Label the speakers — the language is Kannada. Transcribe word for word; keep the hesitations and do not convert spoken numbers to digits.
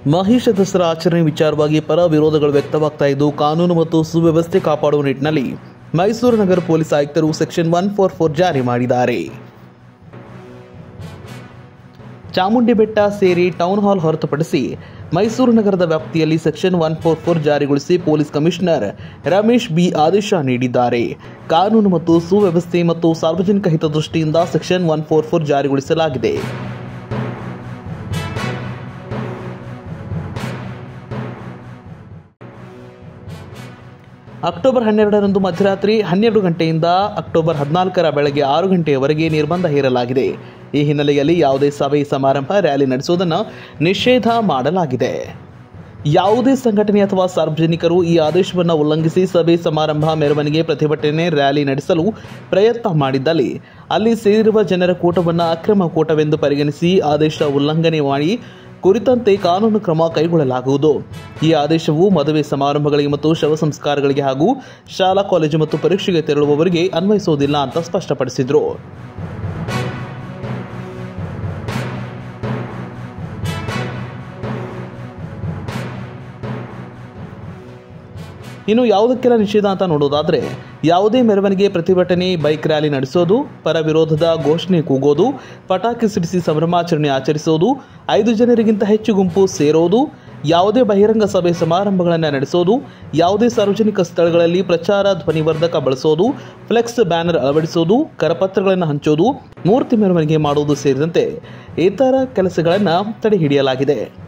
Speaker 1: ಮಹಿಷ ದಸರಾ ಆಚರಣೆ ವಿಚಾರವಾಗಿ ಪರ ವಿರೋಧಗಳು ವ್ಯಕ್ತವಾಗ್ತಾ ಇದ್ದು ಕಾನೂನು ಮತ್ತು ಸುವ್ಯವಸ್ಥೆ ಕಾಪಾಡುವ ನಿಟ್ಟಿನಲ್ಲಿ ಮೈಸೂರು ನಗರ ಪೊಲೀಸ್ ಆಯುಕ್ತರು ಸೆಕ್ಷನ್ ಒನ್ ಫೋರ್ ಫೋರ್ ಜಾರಿ ಮಾಡಿದ್ದಾರೆ. ಚಾಮುಂಡಿ ಬೆಟ್ಟ ಸೇರಿ ಟೌನ್ ಹಾಲ್ ಹೊರತುಪಡಿಸಿ ಮೈಸೂರು ನಗರದ ವ್ಯಾಪ್ತಿಯಲ್ಲಿ ಸೆಕ್ಷನ್ ಒನ್ ಫೋರ್ ಫೋರ್ ಜಾರಿಗೊಳಿಸಿ ಪೊಲೀಸ್ ಕಮಿಷನರ್ ರಮೇಶ್ ಬಿ ಆದೇಶ ನೀಡಿದ್ದಾರೆ. ಕಾನೂನು ಮತ್ತು ಸುವ್ಯವಸ್ಥೆ ಮತ್ತು ಸಾರ್ವಜನಿಕ ಹಿತದೃಷ್ಟಿಯಿಂದ ಸೆಕ್ಷನ್ ಒನ್ ಫೋರ್ ಫೋರ್ ಜಾರಿಗೊಳಿಸಲಾಗಿದೆ. ಅಕ್ಟೋಬರ್ ಹನ್ನೆರಡರಂದು ಮಧ್ಯರಾತ್ರಿ ಹನ್ನೆರಡು ಗಂಟೆಯಿಂದ ಅಕ್ಟೋಬರ್ ಹದಿನಾಲ್ಕರ ಬೆಳಗ್ಗೆ ಆರು ಗಂಟೆಯವರೆಗೆ ನಿರ್ಬಂಧ ಹೇರಲಾಗಿದೆ. ಈ ಹಿನ್ನೆಲೆಯಲ್ಲಿ ಯಾವುದೇ ಸಭೆ ಸಮಾರಂಭ ರ್ಯಾಲಿ ನಡೆಸುವುದನ್ನು ನಿಷೇಧ ಮಾಡಲಾಗಿದೆ. ಯಾವುದೇ ಸಂಘಟನೆ ಅಥವಾ ಸಾರ್ವಜನಿಕರು ಈ ಆದೇಶವನ್ನು ಉಲ್ಲಂಘಿಸಿ ಸಭೆ ಸಮಾರಂಭ, ಮೆರವಣಿಗೆ, ಪ್ರತಿಭಟನೆ, ರ್ಯಾಲಿ ನಡೆಸಲು ಪ್ರಯತ್ನ ಮಾಡಿದ್ದಲ್ಲಿ ಅಲ್ಲಿ ಸೇರಿರುವ ಜನರ ಕೂಟವನ್ನು ಅಕ್ರಮ ಕೂಟವೆಂದು ಪರಿಗಣಿಸಿ ಆದೇಶ ಉಲ್ಲಂಘನೆ ಮಾಡಿ ಕುರಿತಂತೆ ಕಾನೂನು ಕ್ರಮ ಕೈಗೊಳ್ಳಲಾಗುವುದು. ಈ ಆದೇಶವು ಮದುವೆ ಸಮಾರಂಭಗಳಿಗೆ ಮತ್ತು ಶವ ಸಂಸ್ಕಾರಗಳಿಗೆ ಹಾಗೂ ಶಾಲಾ ಕಾಲೇಜು ಮತ್ತು ಪರೀಕ್ಷೆಗೆ ತೆರಳುವವರಿಗೆ ಅನ್ವಯಿಸುವುದಿಲ್ಲ ಅಂತ ಸ್ಪಷ್ಟಪಡಿಸಿದರು. ಇನ್ನು ಯಾವುದಕ್ಕೆಲ್ಲ ನಿಷೇಧ ಅಂತ ನೋಡೋದಾದ್ರೆ, ಯಾವುದೇ ಮೆರವಣಿಗೆ, ಪ್ರತಿಭಟನೆ, ಬೈಕ್ ರ್ಯಾಲಿ ನಡೆಸೋದು, ಪರ ವಿರೋಧದ ಘೋಷಣೆ ಕೂಗೋದು, ಪಟಾಕಿ ಸಿಡಿಸಿ ಸಂಭ್ರಮಾಚರಣೆ ಆಚರಿಸೋದು, ಐದು ಜನರಿಗಿಂತ ಹೆಚ್ಚು ಗುಂಪು ಸೇರೋದು, ಯಾವುದೇ ಬಹಿರಂಗ ಸಭೆ ಸಮಾರಂಭಗಳನ್ನು ನಡೆಸೋದು, ಯಾವುದೇ ಸಾರ್ವಜನಿಕ ಸ್ಥಳಗಳಲ್ಲಿ ಪ್ರಚಾರ ಧ್ವನಿವರ್ಧಕ ಬಳಸೋದು, ಫ್ಲೆಕ್ಸ್ ಬ್ಯಾನರ್ ಅಳವಡಿಸೋದು, ಕರಪತ್ರಗಳನ್ನು ಹಂಚೋದು, ಮೂರ್ತಿ ಮೆರವಣಿಗೆ ಮಾಡುವುದು ಸೇರಿದಂತೆ ಇತರ ಕೆಲಸಗಳನ್ನು ತಡೆಹಿಡಿಯಲಾಗಿದೆ.